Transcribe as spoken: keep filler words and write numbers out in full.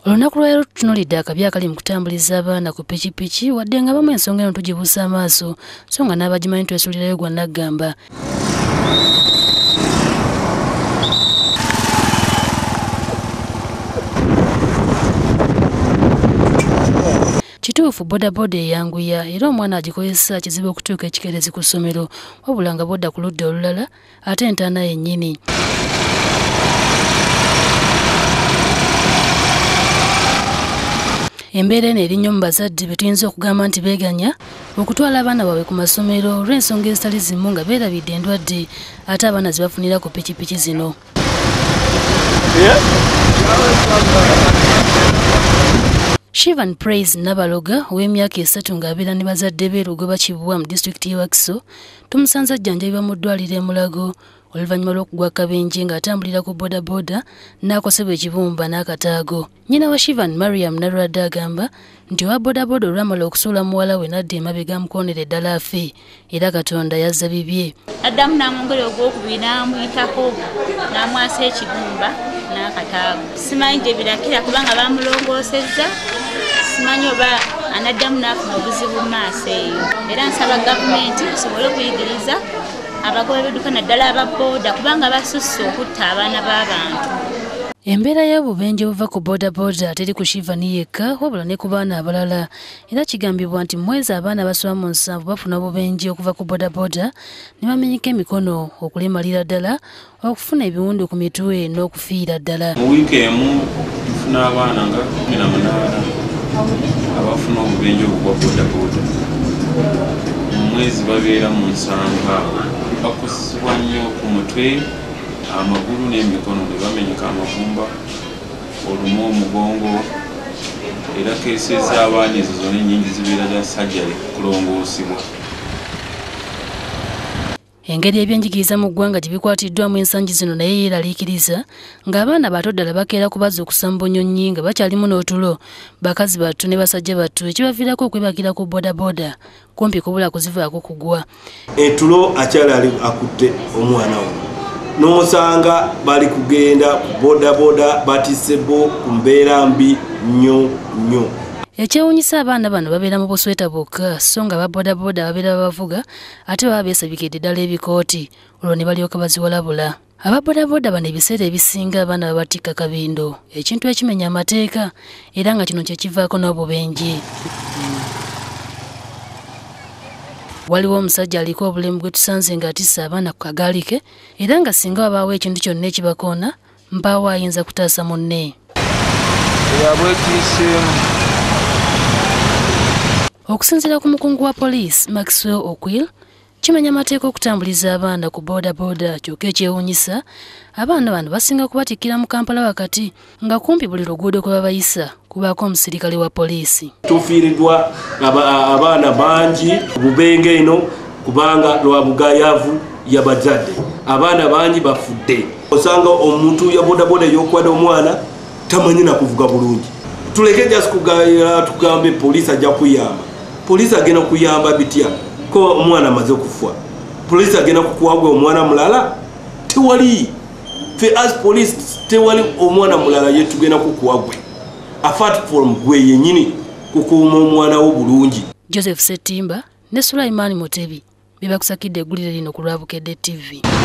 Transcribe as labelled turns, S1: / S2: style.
S1: Olunaku lwaleero tutunuulidde akabi akali mu kutambuliza abaana ku pikipiki wadde nga bamu ensonga eno tugibuusa amaaso so nga n'abagimanyi twesuulirayo gwa naggamba. Kituufu boda-boda eyanguya era omwana agikozesa kizibu okutuuka ekikeerezi ku ssomero wabula nga bodda ku ludda olulala ate entaana yennyini. Embeera eno eri nnyo mu bazadde be tuyinza okugamba nti beeganya okutwala abaana baabwe ku masomero olw'ensonga ezitali zimu nga beerabidde endwadde ate abaana ze bafunira ku pikipiki zino. Shivan Praise Nabaloga ow'emyaka esatu ng'abeera ne bazadde be Lugo bakibwa mu disitulikiti y'e Wakiso tumusanze ajjanjabibwa mu ddwaliro e Mulago oluvannyuma lw'okugwa akabenje ng'atambulira ku boda-boda n'akosebwa ekibumba n'akataago. Nnyina wa Shivan Mariam Narwadde agamba nti owa boda-boda olwamala okusuula muwala we n'adda emabega amukoonera eddala afe era Katonda yazza bibye.
S2: Addamu n'amwongera ogwokubiri n'amuyitako n'amwasa ekibumba n'akataago. Simanyi gye birakira kubanga bamulongoosezza, simanyi oba anaddamu n'afuna obuzibu mu maaso eyo. Era nsaba gavumenti esobole okuyigiriza abagoba b'edduka naddala aba boda kubanga basusse okutta abaana b'abantu.
S1: Embeera y'obubenje obuva ku boda-boda teri ku Shivan yekka wabula ne ku baana abalala era kigambibwa nti mwezi abaana abasoba mu nsanvu bafuna obubenje okuva ku boda-boda ne bamenyeka emikono okulemalira ddala okufuna ebiwundu ku mitwe n'okufiira ddala.
S3: Mu wiiki emu tufuna abaana nga kumi na munaana abafuna obubenje obwa boda-boda. Mu mwezi babeera mu nsanvu abo bakosebwa nnyo ku mutwe, amagulu n'emikono ne bamenyeka amagumba, olumu omugongo era keesi ez'abaana ezo zonna ennyingi zibeera za sajjale kulongoosibwa.
S1: Engeri ebyenjigiriza mu ggwanga gye bikwatiddwamu ensangi zino naye yeeraliikiriza ng'abaana bato ddala bakeera kubazza okusamba nnyonnyi nga bakyalimu n'otulo bakazi battu ne basajja battu ekibaviirako okwebagira ku boda-boda kumpi kubula kuzivaako kugwa.
S4: Etulo akyala ali akutte omwana we n'osanga bali kugenda ku boda-boda batisebo ku mbeera mbi nnyo nnyo.
S1: Ekyewuunyisa abaana bano babeera mu busweta bwokka so nga ba boda-boda babeera babavuga ate baba beesabikidde ddala ebikooti olwo ne balyoka baziwalabula. Aba boda-boda bano ebiseera ebisinga abaana babatikka kabindo ekintu ekimenya amateeka era nga kino kye kivaako n'obubenje. Waliwo omusajja aliko obulemu gwe tusanze ng'atisse abaana ku kagaali ke era nga singa wabaawo ekintu kyonna ekibakoona mpaawo ayinza kutaasa munne. Okusinziira ku mukungu wa poliisi Maxwell Okwil, kimenya amateeka okutambuliza abaana ku boda-boda kyokka ekyewuunyisa abaana bano basinga kubatikkira mu Kampala wakati nga kumpi buli luguudo kwe babayisa kubaako omusirikale wa poliisi.
S4: Tufiiriddwa abaana bangi bubenge eno kubanga lwa bugayaavu y'abazadde. Abaana bangi bafudde. Osanga omuntu ya boda-boda y'okwada omwana tamanyi na kuvuga bulungi. Tuleke just kugayira tugambe poliisi ajja kuyamba. Poliisi agenda kuyamba bitya ko omwana amaze okufa? Poliisi agenda kukuwagwa omwana mulala? Tewali. Fe as police tewali omwana mulala yetugenda kukuwagwe. Apart from gwe yennyini kukuuma omwana wo bulungi.
S1: Joseph Setimba ne Sulaiman Mutebi bebakusakidde eggulire lino ku Lwabukedde T V.